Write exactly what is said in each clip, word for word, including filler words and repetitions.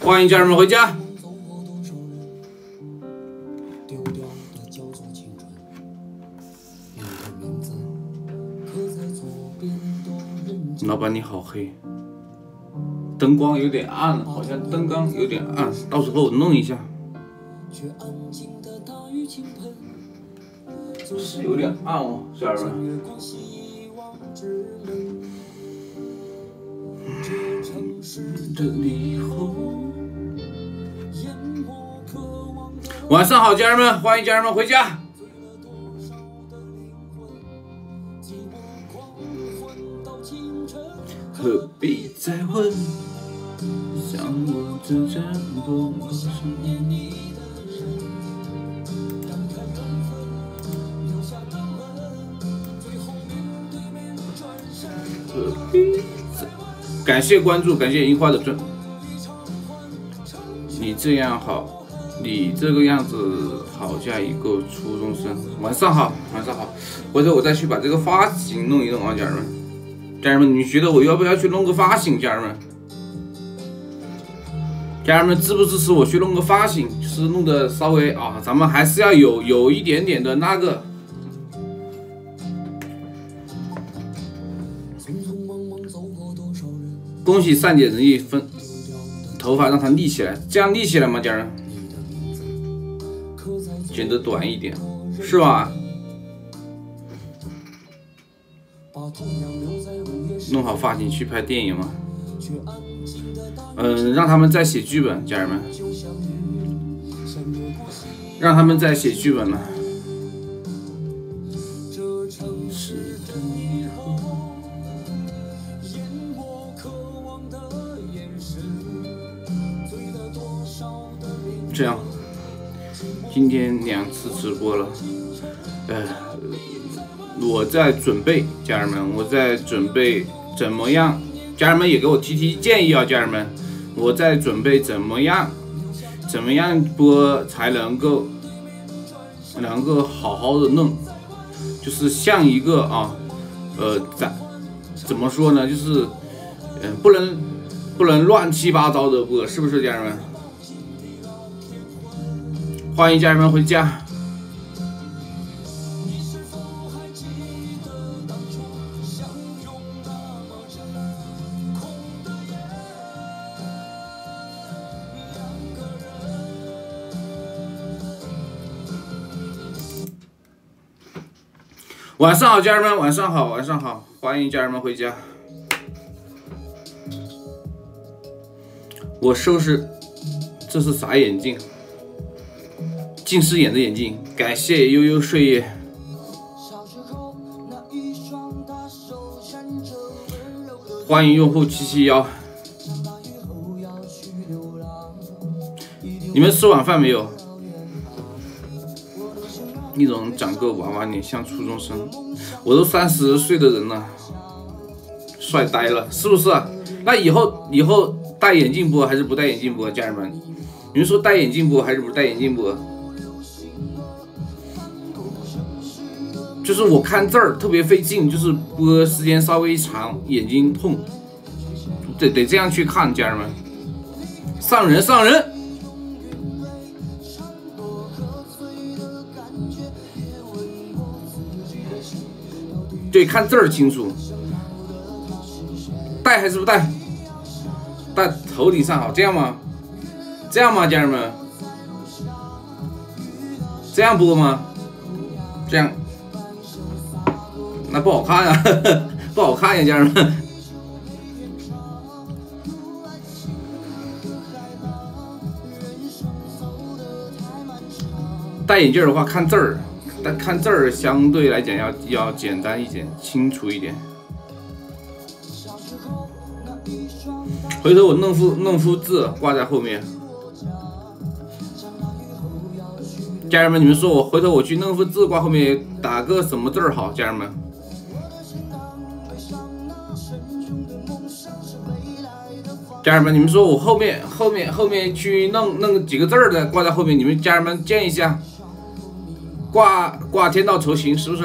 欢迎家人们回家。老板你好黑，灯光有点暗，好像灯光有点暗，到时候我弄一下。是有点暗哦，家人们。晚上好，家人们，欢迎家人们回家。何必再问？像我这样多多少年你的人，何必再？感谢关注，感谢樱花的尊。你这样好，你这个样子好像一个初中生。晚上好，晚上好，回头我再去把这个发型弄一弄啊，家人们。家人们，你们觉得我要不要去弄个发型？家人们，家人们支不支持我去弄个发型？就是弄得稍微啊，咱们还是要有有一点点的那个。恭喜善解人意，分头发让它立起来，这样立起来吗？家人，剪得短一点，是吧？弄好发型去拍电影吗？嗯，让他们再写剧本，家人们，让他们再写剧本了。这样，今天两次直播了，呃。我在准备，家人们，我在准备怎么样？家人们也给我提提建议啊，家人们，我在准备怎么样，怎么样播才能够能够好好的弄，就是像一个啊，呃，怎怎么说呢？就是嗯、呃，不能不能乱七八糟的播，是不是，家人们？欢迎家人们回家。晚上好，家人们，晚上好，晚上好，欢迎家人们回家。我收拾，这是啥眼镜？近视眼的眼镜。感谢悠悠岁月。欢迎用户七七幺。你们吃晚饭没有？一种长个娃娃脸像初中生，我都三十岁的人了，帅呆了，是不是？那以后以后戴眼镜播还是不戴眼镜播？家人们，你们说戴眼镜播还是不戴眼镜播？就是我看字儿特别费劲，就是播时间稍微长，眼睛痛，得得这样去看，家人们，上人上人。对，看字儿清楚。戴还是不戴？戴头顶上好，这样吗？这样吗，家人们？这样播吗？这样，那不好看啊，呵呵不好看呀，家人们。戴眼镜的话，看字儿。但看字儿相对来讲要要简单一点，清楚一点。回头我弄幅弄幅字挂在后面。家人们，你们说我回头我去弄幅字挂后面，打个什么字儿好？家人们，家人们，你们说我后面后面后面去弄弄几个字儿的挂在后面，你们家人们建议一下。挂挂天道酬勤，是不是？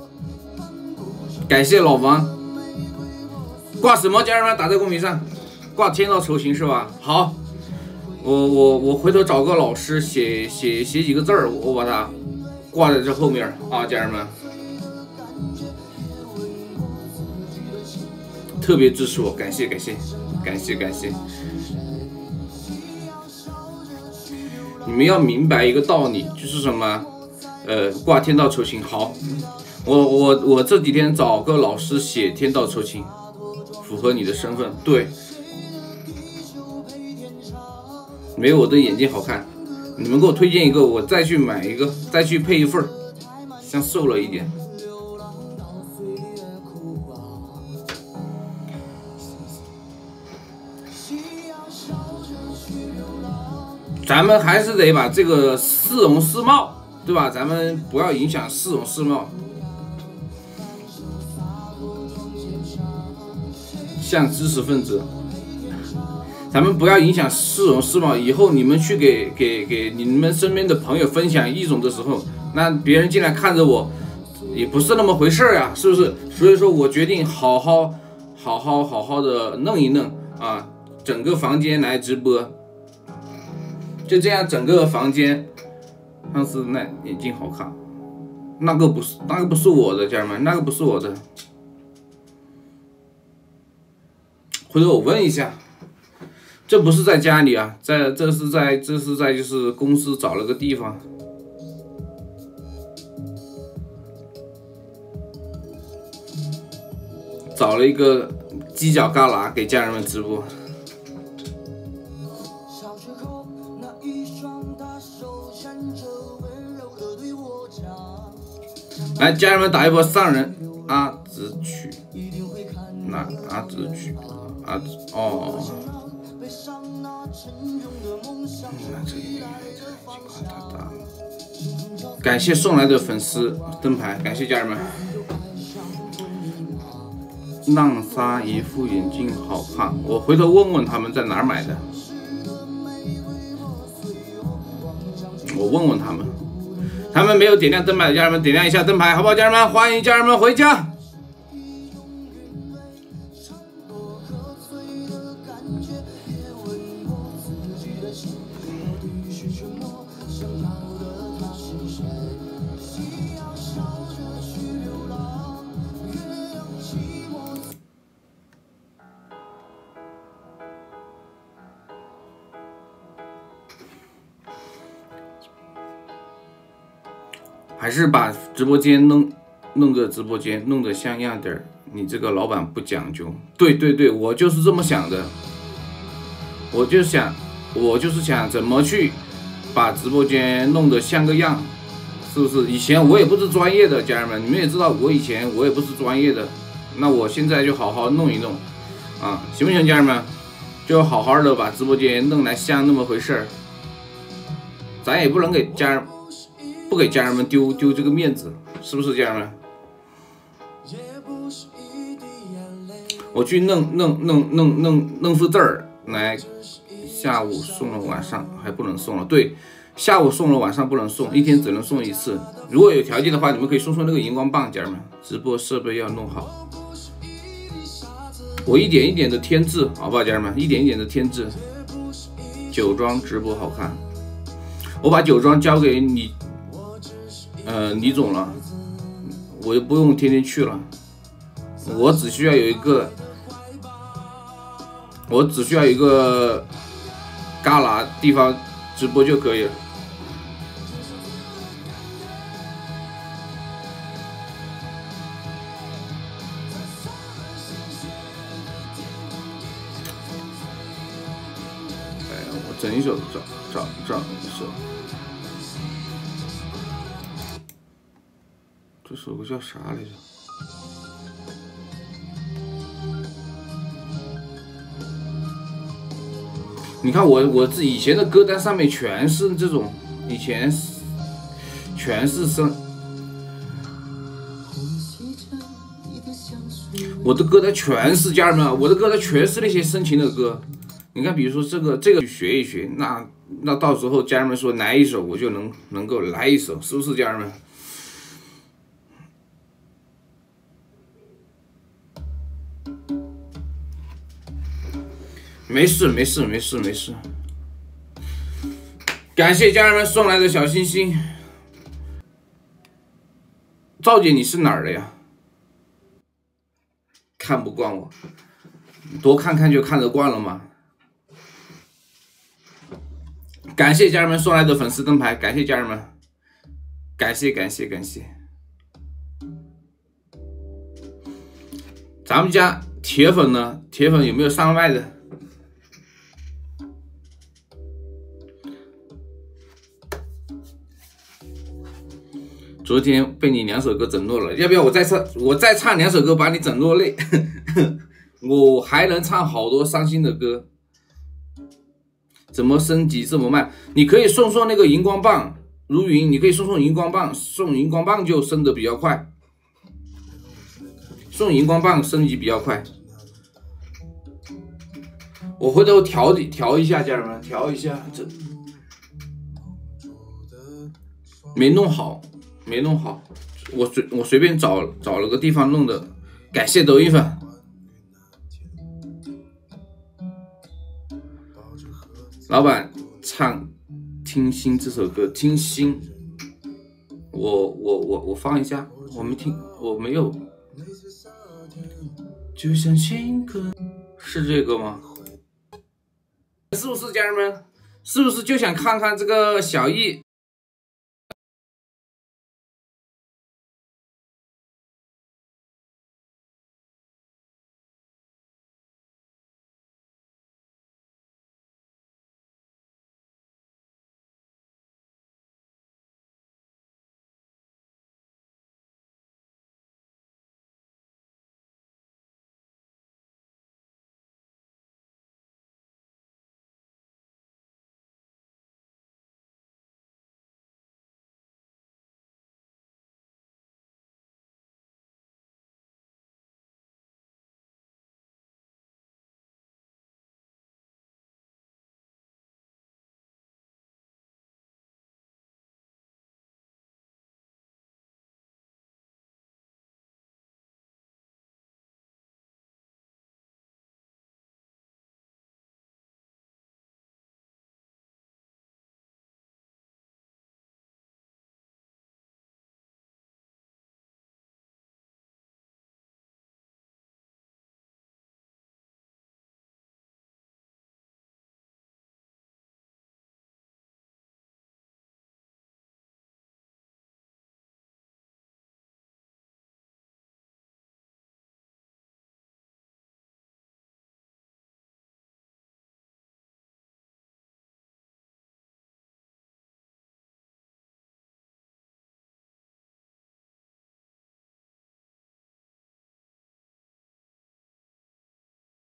感谢老王。挂什么？家人们打在公屏上。 挂天道酬勤是吧？好，我我我回头找个老师写写写几个字儿，我把它挂在这后面啊，家人们，特别支持我，感谢感谢感谢感谢。你们要明白一个道理，就是什么？呃，挂天道酬勤。好，我我我这几天找个老师写天道酬勤，符合你的身份。对，没有我的眼睛好看。你们给我推荐一个，我再去买一个，再去配一份儿，像瘦了一点。咱们还是得把这个市容市貌，对吧？咱们不要影响市容市貌。像知识分子，咱们不要影响市容市貌。以后你们去给给给你们身边的朋友分享异种的时候，那别人进来看着我，也不是那么回事呀，是不是？所以说我决定好好好好好好的弄一弄啊，整个房间来直播。就这样，整个房间，上次那眼镜好看，那个不是，那个不是我的，家人们，那个不是我的。回头我问一下，这不是在家里啊，在这是在这是在就是公司找了个地方，找了一个犄角旮旯给家人们直播。来，家人们打一波上人阿直曲，那阿直曲阿直哦，那这里情况太大了。感谢送来的粉丝灯牌，感谢家人们。浪莎一副眼镜好看，我回头问问他们在哪儿买的，我问问他们。他们没有点亮灯牌的家人们，点亮一下灯牌，好不好？家人们，欢迎家人们回家。还是把直播间弄弄个直播间弄得像样点儿。你这个老板不讲究。对对对，我就是这么想的。我就想，我就是想怎么去把直播间弄得像个样，是不是？以前我也不是专业的，家人们，你们也知道，我以前我也不是专业的。那我现在就好好弄一弄，啊，行不行，家人们？就好好的把直播间弄来像那么回事儿。咱也不能给家人。不给家人们丢丢这个面子，是不是家人们？我去弄弄弄弄弄弄副字儿来，下午送了，晚上还不能送了。对，下午送了，晚上不能送，一天只能送一次。如果有条件的话，你们可以送送那个荧光棒，家人们。直播设备要弄好，我一点一点的添置，好不好，家人们？一点一点的添置。酒庄直播好看，我把酒庄交给你。呃，李总了，我就不用天天去了，我只需要有一个，我只需要一个旮旯地方直播就可以了。哎呀，我整一首找找找一首。这首歌叫啥来着？你看我我自己以前的歌单上面全是这种，以前全是深，我的歌单全是家人们，我的歌单全是那些深情的歌。你看，比如说这个这个学一学，那那到时候家人们说来一首，我就能能够来一首，是不是家人们？ 没事没事没事没事。感谢家人们送来的小心心。赵姐，你是哪儿的呀？看不惯我，多看看就看得惯了吗？感谢家人们送来的粉丝灯牌，感谢家人们，感谢感谢感谢。咱们家铁粉呢？铁粉有没有上麦的？昨天被你两首歌整落了，要不要我再唱？我再唱两首歌把你整落泪。我还能唱好多伤心的歌。怎么升级这么慢？你可以送送那个荧光棒，如云，你可以送送荧光棒，送荧光棒就升的比较快。送荧光棒升级比较快。我回头调调一下，家人们调一下，这没弄好。没弄好，我随我随便找找了个地方弄的。感谢抖音粉。老板唱《听心》这首歌，《听心》，我我我我放一下，我没听，我没有。就像情歌，是这个吗？是不是家人们？是不是就想看看这个小易